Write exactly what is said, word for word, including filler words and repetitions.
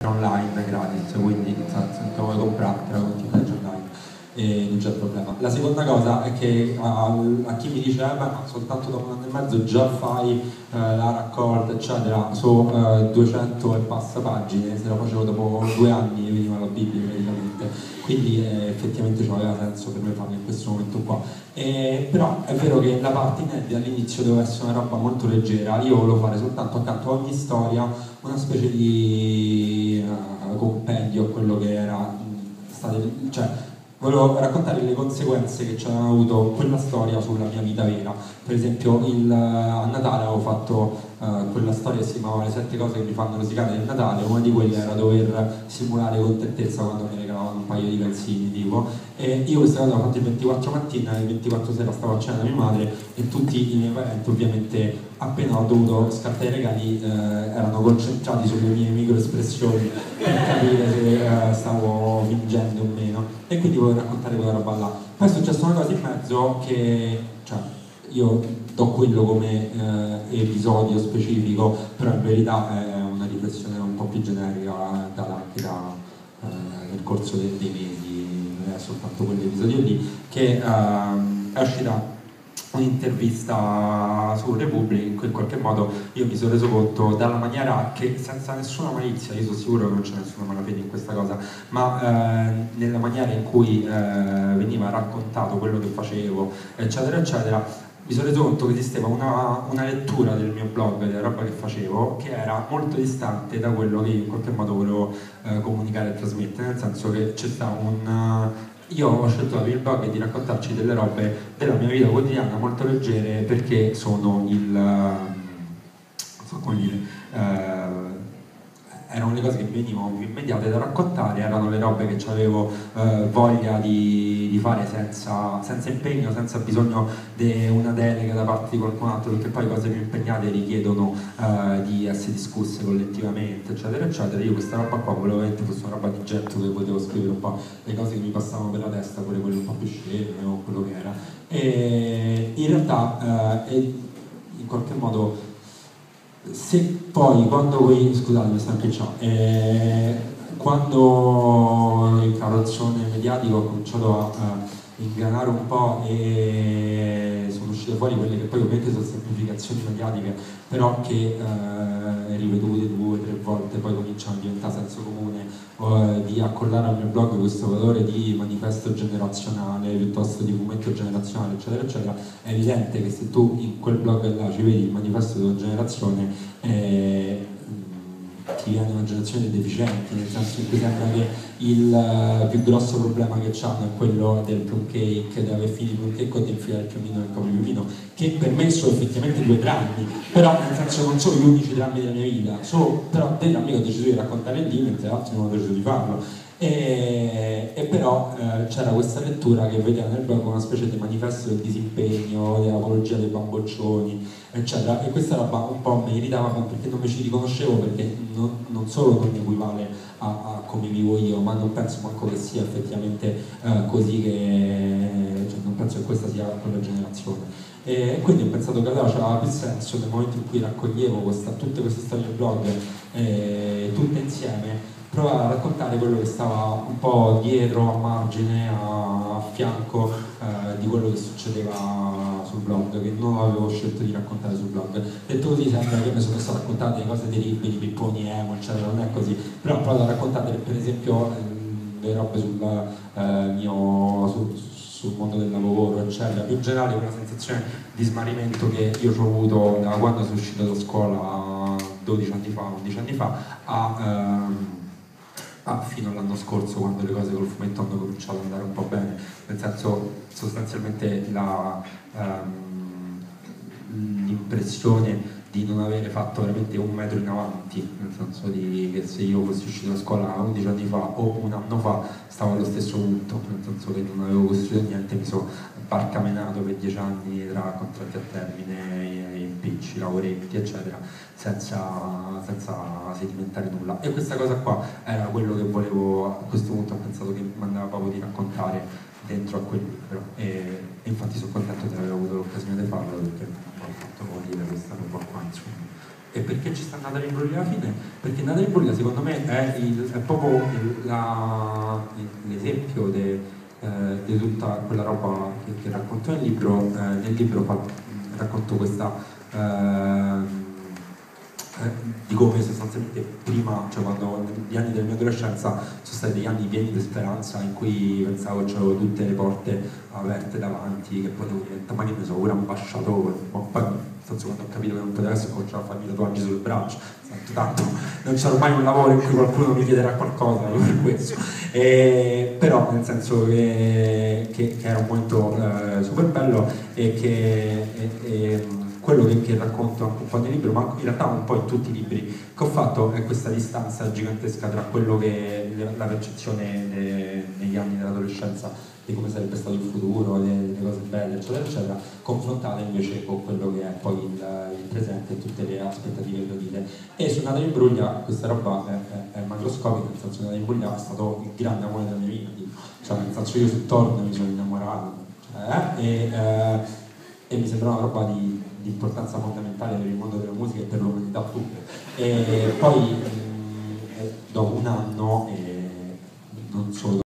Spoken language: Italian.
online gratis, quindi se te vuoi comprare, te la conti peggio online e non c'è problema. La seconda cosa è che a, a chi mi dice eh, beh, ma soltanto dopo un anno e mezzo già fai eh, la raccolta eccetera, su eh, duecento e passa pagine, se la facevo dopo due anni veniva la Bibbia praticamente, quindi eh, effettivamente ci aveva senso per me farlo in questo momento qua. Eh, però è vero che la parte inedita all'inizio doveva essere una roba molto leggera, io volevo fare soltanto accanto a ogni storia una specie di uh, compendio a quello che era mh, state, cioè volevo raccontare le conseguenze che ci avevano avuto quella storia sulla mia vita vera. Per esempio il, a Natale avevo fatto uh, quella storia che si chiamava Le sette cose che mi fanno rosicare nel Natale, una di quelle era dover simulare contentezza quando mi regalavano un paio di calzini tipo, e io questa cosa l'ho fatta il ventiquattro mattina e il ventiquattro sera stavo a cena da mia madre e tutti i miei parenti ovviamente appena ho dovuto scartare i regali eh, erano concentrati sulle mie microespressioni per capire se eh, stavo fingendo o meno, e quindi volevo raccontare quella roba là. Poi è successa una cosa in mezzo che, cioè, io do quello come eh, episodio specifico, però in verità è una riflessione un po' più generica data anche da, eh, nel corso dei, dei mesi, non è soltanto quell'episodio lì, che eh, è uscita un'intervista su Repubblica in cui in qualche modo io mi sono reso conto dalla maniera che, senza nessuna malizia, io sono sicuro che non c'è nessuna malafede in questa cosa, ma eh, nella maniera in cui eh, veniva raccontato quello che facevo eccetera eccetera, mi sono reso conto che esisteva una, una lettura del mio blog, della roba che facevo, che era molto distante da quello che io in qualche modo volevo eh, comunicare e trasmettere, nel senso che c'è stato un... Io ho scelto di aprire il blog e di raccontarci delle robe della mia vita quotidiana molto leggere, perché sono il... non so come dire... Eh, erano le cose che mi venivano più immediate da raccontare, erano le robe che avevo eh, voglia di, di fare senza, senza impegno, senza bisogno di una delega da parte di qualcun altro, perché poi cose più impegnate richiedono eh, di essere discusse collettivamente, eccetera, eccetera. Io questa roba qua volevo che fosse una roba di getto dove potevo scrivere un po' le cose che mi passavano per la testa, pure quelle un po' più sceme o quello che era. E in realtà eh, in qualche modo, se poi quando voi, scusate mi sta anche ciò, eh, quando il carrozzone mediatico ho cominciato a, a ingranare un po' e sono uscite fuori quelle che poi ovviamente sono semplificazioni mediatiche, però che eh, ripetute due o tre volte poi cominciano a diventare senso comune, eh, di accollare al mio blog questo valore di manifesto generazionale piuttosto di fumetto generazionale eccetera eccetera, è evidente che se tu in quel blog là ci vedi il manifesto della generazione eh, ti viene una generazione di deficienti, nel senso in cui sembra che il uh, più grosso problema che hanno è quello del plum cake, di aver finito il plum cake o di infilare il piumino nel proprio piumino, che per me sono effettivamente due drammi, però nel senso non sono gli unici drammi della mia vita, sono però dei drammi che ho deciso di raccontare lì mentre altri non ho deciso di farlo. E, e però eh, c'era questa lettura che vedeva nel blog una specie di manifesto del disimpegno, dell'apologia dei bamboccioni, eccetera, e questa roba un po' mi irritava perché non mi ci riconoscevo, perché non, non solo non equivale a, a come vivo io, ma non penso manco che sia effettivamente eh, così, che cioè, non penso che questa sia quella generazione. E quindi ho pensato che allora c'aveva più senso nel momento in cui raccoglievo questa, tutte queste storie del blog eh, tutte insieme, provare a raccontare quello che stava un po' dietro, a margine, a, a fianco eh, di quello che succedeva sul blog, che non avevo scelto di raccontare sul blog. Detto così sembra che mi sono messo a raccontare cose terribili, pipponi emo, eccetera, non è così, però ho provato a raccontare per esempio le robe sul eh, mio... Su, sul mondo del lavoro, eccetera. Più in generale una sensazione di smarrimento che io ho avuto da quando sono uscito da scuola dodici anni fa, undici anni fa, a, ehm, a fino all'anno scorso, quando le cose col fumetto hanno cominciato ad andare un po' bene, nel senso sostanzialmente la, ehm, l'impressione di non avere fatto veramente un metro in avanti, nel senso di che se io fossi uscito da scuola undici anni fa o un anno fa stavo allo stesso punto, nel senso che non avevo costruito niente, mi sono barcamenato per dieci anni tra contratti a termine, impicci, lavoretti eccetera, senza, senza sedimentare nulla, e questa cosa qua era quello che volevo, a questo punto ho pensato che mi andava proprio di raccontare dentro a quel libro e, e infatti sono contento di aver avuto l'occasione di farlo perché mi ha fatto morire questa roba qua, insomma. E perché ci sta Natalie Imbruglia alla fine? Perché Natalie Imbruglia secondo me è, il, è proprio il- la- l'esempio de- eh, di tutta quella roba che, che racconto nel libro. Eh, nel libro fa- racconto questa eh, eh, di come sostanzialmente prima, cioè quando negli anni della mia adolescenza sono stati degli anni pieni di speranza in cui pensavo che avevo tutte le porte aperte davanti, che potevo diventare, ma che ne so, pure ambasciatore, ma poi nel senso quando ho capito che non potevo essere ho cominciato a farmi tatuaggi sul braccio, tanto, tanto non c'era mai un lavoro in cui qualcuno mi chiederà qualcosa per questo, e, però nel senso che, che, che era un momento eh, super bello e che e, e, quello che, che racconto anche un po' nel libro, ma in realtà un po' in tutti i libri che ho fatto, è questa distanza gigantesca tra quello che è la percezione de, negli anni dell'adolescenza di come sarebbe stato il futuro, le, le cose belle, eccetera, eccetera, confrontata invece con quello che è poi il, il presente e tutte le aspettative gradite. E su Natalie Imbruglia questa roba è, è, è macroscopica, nel senso che Natalie Imbruglia è stato il grande amore della mia vita, cioè nel senso io su Torno mi sono innamorato, cioè, e, eh, e mi sembra una roba di di importanza fondamentale per il mondo della musica e per l'umanità tutta. E poi mh, dopo un anno, eh, non solo